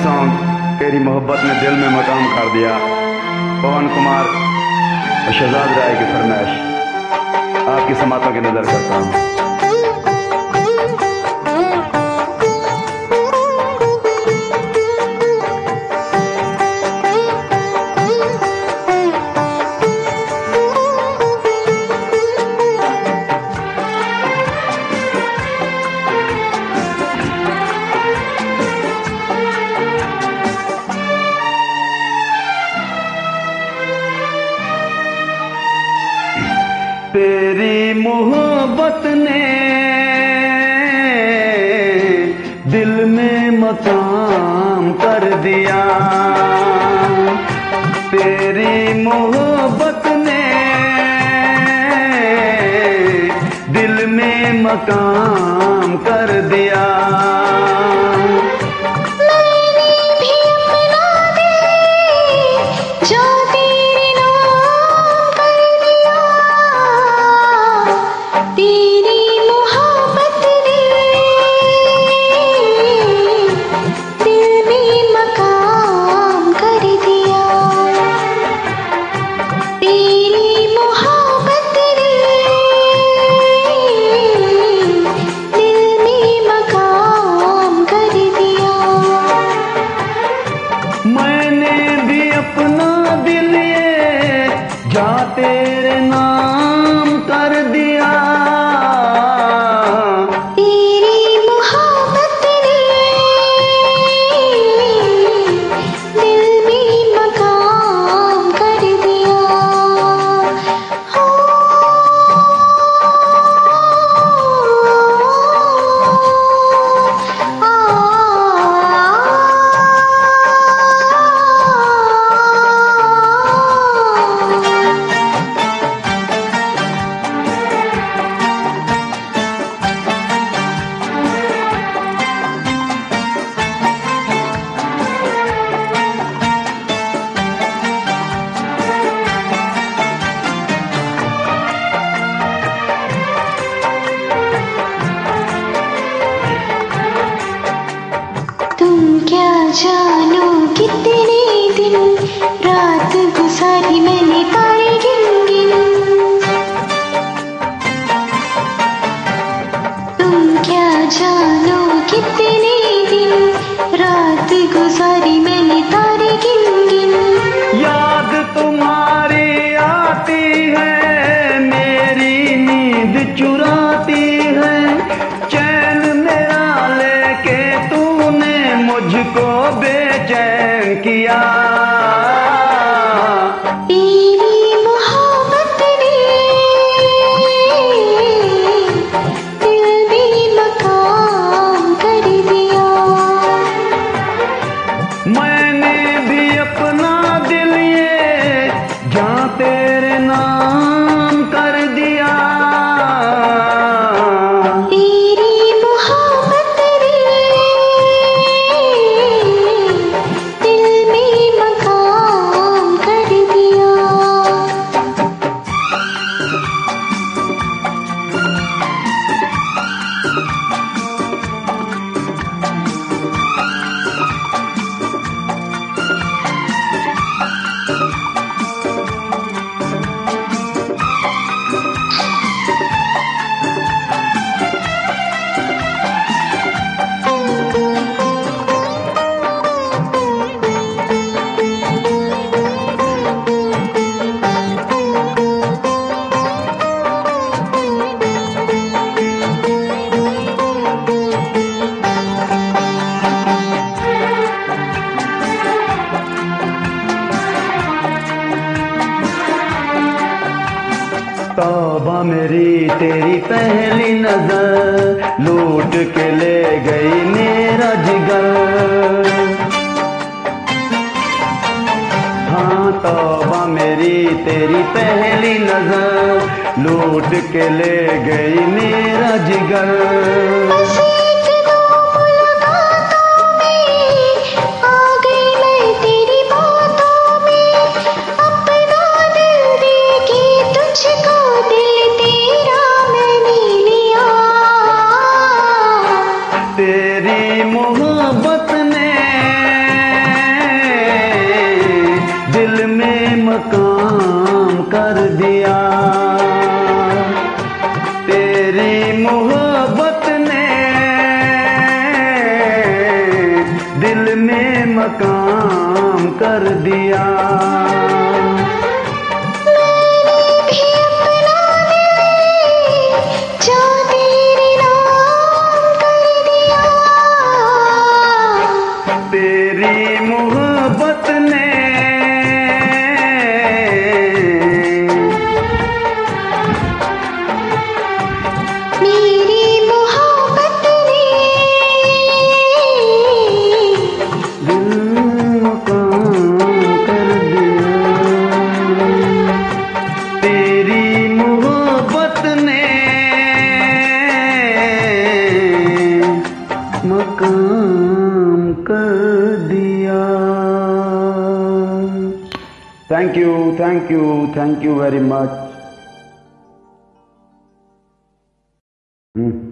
Song तेरी मोहब्बत ने दिल में मकाम कर दिया, पवन कुमार और शहजाद राय की फरमाइश आपकी समातों की नजर करता हूँ। तेरी मोहब्बत ने दिल में मकाम कर दिया, तेरी मोहब्बत ने दिल में मकाम कर दिया। तेरे नाम कर दिया, तेरी मोहब्बत ने दिल में मकाम कर दिया। क्या जानो कितने दिन रात गुजारी मैंने तारे गिन गिन। तुम क्या जानो कितने दिन रात गुजारी मैंने तारे गिन गिन। याद तुम्हारी आती है, मेरी नींद चुराती है, चैन मेरा लेके तूने मुझको बेचैन किया। तेरी मोहब्बत ने दिल में मकाम कर दिया, मैंने भी अपना दिल ये जहाँ तेरे नाम कर दिया। तौबा मेरी तेरी पहली नजर लूट के ले गई मेरा जिगर। हाँ तौबा मेरी तेरी पहली नजर लूट के ले गई मेरा जिगर। तेरी मोहब्बत ने मोहब्बत ने दिल में मकाम कर दिया। तेरी मोहब्बत ने मेरी मोहब्बत ने दिल मकाम कर दिया। तेरी मोहब्बत ने मकाम कर दिया। Thank you very much.